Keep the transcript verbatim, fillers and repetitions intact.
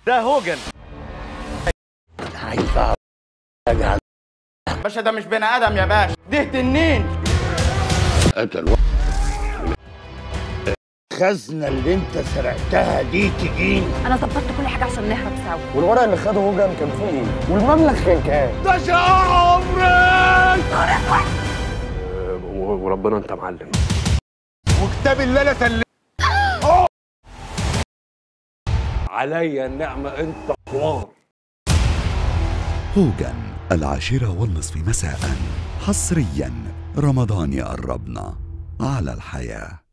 ده هوجن. باشا ده مش بني ادم يا باشا، ده تنين. قتل الخزنه اللي انت سرقتها دي تجيني. انا ظبطت كل حاجه عشان نهرب سوا. والورق اللي خده هوجن كان فيه ايه؟ والمبلغ كان كام؟ ده شقاق عمرك. وربنا انت معلم. وكتاب اللي انا سلمت عليا النعمه انت حوار. هوجن العاشرة والنصف مساء، حصريا رمضان يقربنا على الحياة.